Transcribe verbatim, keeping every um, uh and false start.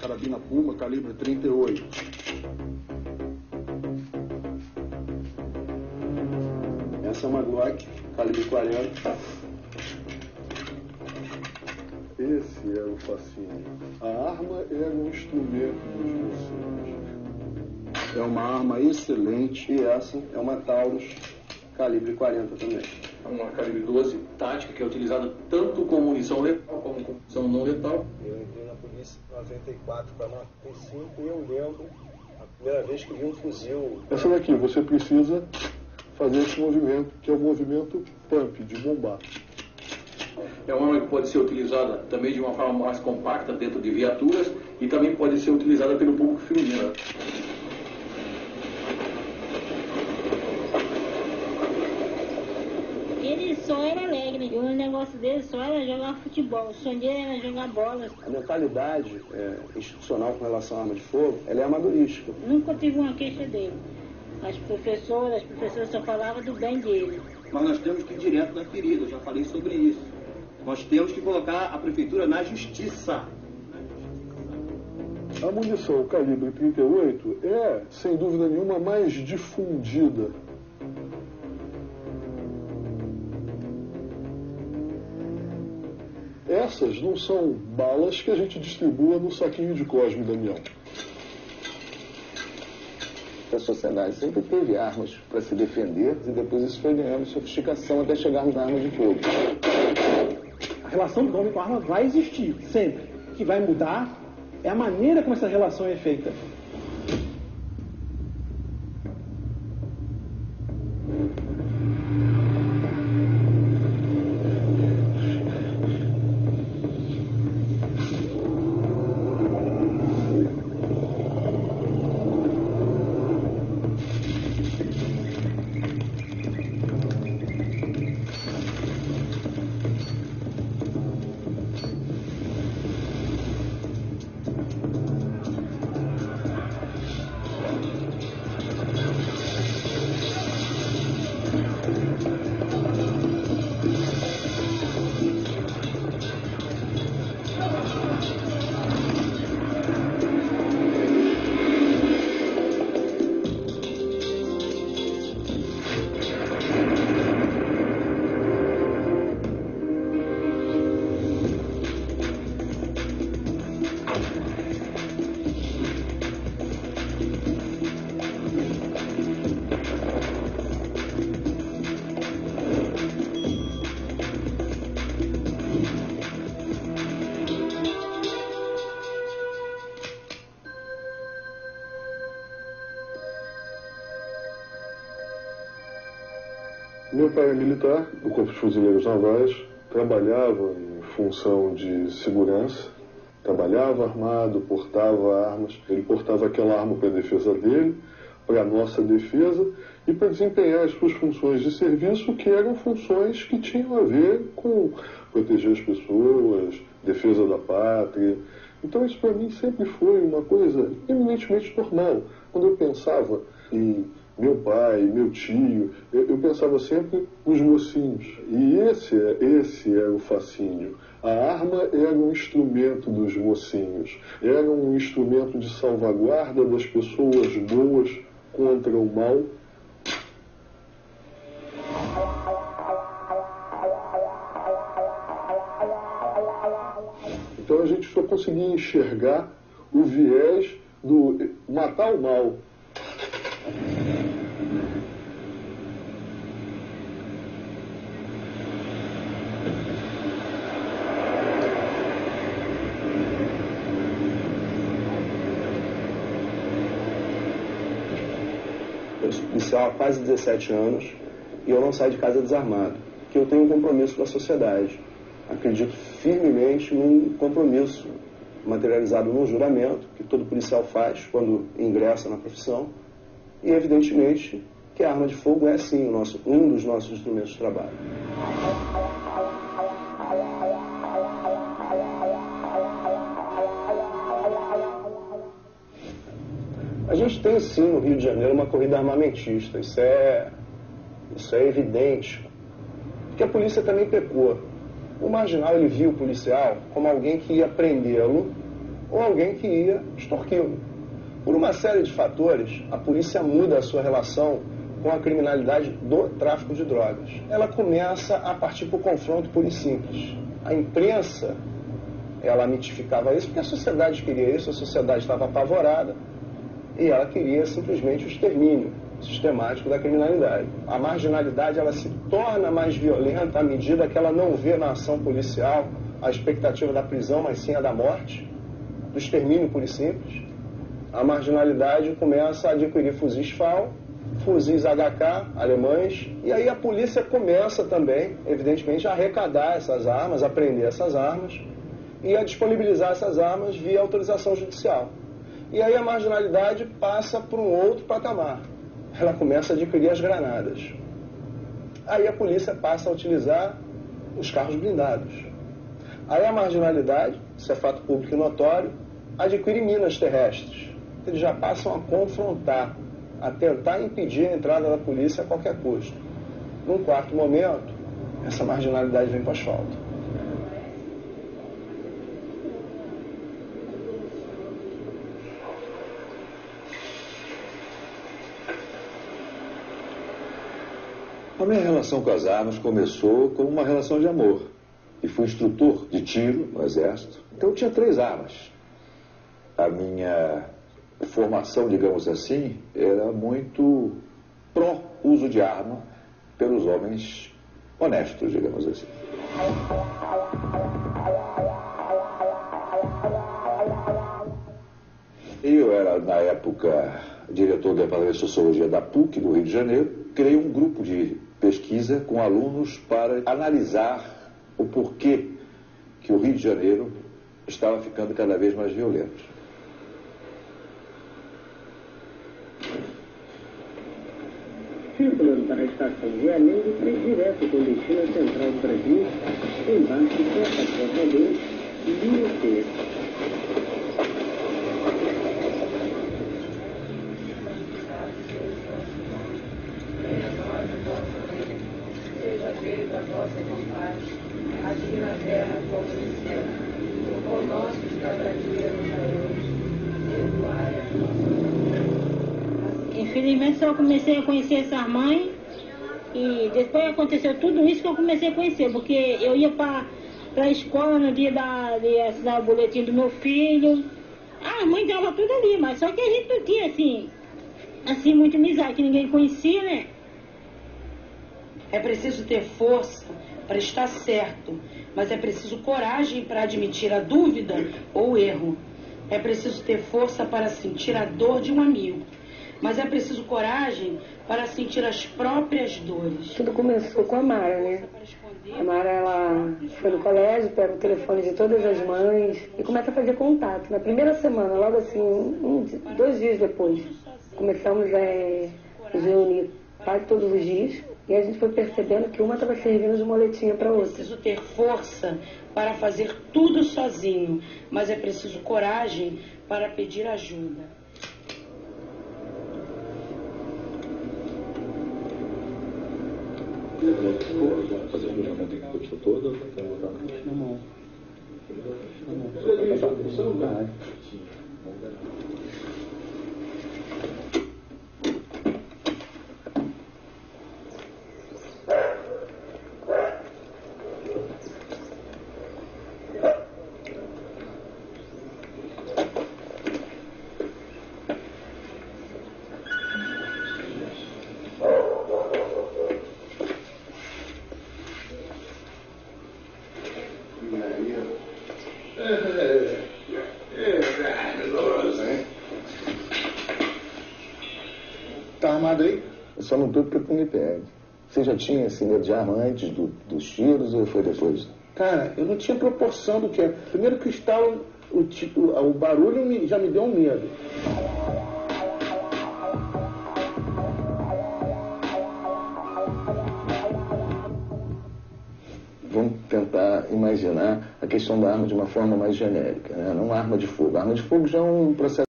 carabina Puma, calibre trinta e oito. Essa é uma Glock, calibre quarenta. Esse era o fascínio. A arma era um instrumento dos mocinhos. É uma arma excelente. E essa é uma Taurus, calibre quarenta também. Uma calibre doze tática, que é utilizada tanto com munição letal como com munição não letal. Eu entrei na polícia em noventa e quatro para noventa e cinco e eu lembro a primeira vez que vi um fuzil. Essa daqui, você precisa fazer esse movimento, que é o movimento pump, de bombar. É uma arma que pode ser utilizada também de uma forma mais compacta dentro de viaturas e também pode ser utilizada pelo público feminino. Ele só era alegre, e o negócio dele só era jogar futebol, o sonho dele era jogar bola. A mentalidade é, institucional com relação à arma de fogo, ela é amadorística. Nunca tive uma queixa dele. As professoras, as professoras só falavam do bem dele. Mas nós temos que ir direto na ferida, eu já falei sobre isso. Nós temos que colocar a prefeitura na justiça. A munição calibre trinta e oito é, sem dúvida nenhuma, mais difundida. Essas não são balas que a gente distribua no saquinho de Cosme, Damião. A sociedade sempre teve armas para se defender e depois isso foi ganhando sofisticação até chegarmos na arma de fogo. A relação do homem com a arma vai existir, sempre. O que vai mudar é a maneira como essa relação é feita. Meu pai é militar, do Corpo de Fuzileiros Navais, trabalhava em função de segurança, trabalhava armado, portava armas. Ele portava aquela arma para a defesa dele, para a nossa defesa e para desempenhar as suas funções de serviço, que eram funções que tinham a ver com proteger as pessoas, defesa da pátria. Então isso para mim sempre foi uma coisa eminentemente normal. Quando eu pensava em meu pai, meu tio, eu, eu pensava sempre nos mocinhos. E esse, esse era o fascínio. A arma era um instrumento dos mocinhos. Era um instrumento de salvaguarda das pessoas boas contra o mal. Então a gente só conseguia enxergar o viés do matar o mal. Eu sou policial há quase dezessete anos e eu não saio de casa desarmado, porque eu tenho um compromisso com a sociedade. Acredito firmemente num compromisso materializado num juramento que todo policial faz quando ingressa na profissão e, evidentemente, que a arma de fogo é, sim, o nosso, um dos nossos instrumentos de trabalho. A gente tem, sim, no Rio de Janeiro, uma corrida armamentista. Isso é, isso é evidente. Porque a polícia também pecou. O marginal, ele viu o policial como alguém que ia prendê-lo ou alguém que ia extorquí-lo. Por uma série de fatores, a polícia muda a sua relação com a criminalidade do tráfico de drogas. Ela começa a partir para o confronto puro e simples. A imprensa, ela mitificava isso porque a sociedade queria isso, a sociedade estava apavorada e ela queria simplesmente o extermínio sistemático da criminalidade. A marginalidade, ela se torna mais violenta à medida que ela não vê na ação policial a expectativa da prisão, mas sim a da morte, do extermínio puro e simples. A marginalidade começa a adquirir fuzis F A U, fuzis H K, alemães, e aí a polícia começa também, evidentemente, a arrecadar essas armas, a prender essas armas e a disponibilizar essas armas via autorização judicial. E aí a marginalidade passa por um outro patamar. Ela começa a adquirir as granadas. Aí a polícia passa a utilizar os carros blindados. Aí a marginalidade, isso é fato público e notório, adquire minas terrestres. Eles já passam a confrontar, a tentar impedir a entrada da polícia a qualquer custo. Num quarto momento, essa marginalidade vem para o asfalto. A minha relação com as armas começou como uma relação de amor. E fui instrutor de tiro no Exército. Então eu tinha três armas. A minha formação, digamos assim, era muito pró-uso de arma pelos homens honestos, digamos assim. Eu era, na época, diretor do Departamento de Sociologia da P U C, do Rio de Janeiro. Criei um grupo de pesquisa com alunos para analisar o porquê que o Rio de Janeiro estava ficando cada vez mais violento. Circulando para a estação Realengo, trem direto com destino à Central do Brasil, embarque Porta dois, linha C. Seja feita a vossa vontade, aqui na terra como no céu. O pão nosso de cada dia nos dai hoje. Perdoai as nossas. Infelizmente só comecei a conhecer essa mãe e depois aconteceu tudo isso que eu comecei a conhecer, porque eu ia para a escola no dia da, de assinar o boletim do meu filho. Ah, a mãe estava tudo ali, mas só que a gente não tinha assim, assim muita amizade, que ninguém conhecia, né? É preciso ter força para estar certo, mas é preciso coragem para admitir a dúvida ou o erro. É preciso ter força para sentir a dor de um amigo, mas é preciso coragem para sentir as próprias dores. Tudo começou com a Mara, né? A Mara, ela foi no colégio, pega o telefone de todas as mães e começa a fazer contato. Na primeira semana, logo assim, um, dois dias depois, começamos a nos reunir quase todos os dias. E a gente foi percebendo que uma estava servindo de moletinha para outra. É preciso ter força para fazer tudo sozinho, mas é preciso coragem para pedir ajuda. Fazer o julgamento que custou todo ou tem que botar na mão? Na mão. Tá armado aí? Eu só não tô porque tu me pega. Você já tinha esse medo de arma antes do, dos tiros ou foi depois? Cara, eu não tinha proporção do que é. Primeiro que o estalo, o, o, o barulho me, já me deu um medo. Vamos tentar imaginar a questão da arma de uma forma mais genérica, né? Não arma de fogo. A arma de fogo já é um processo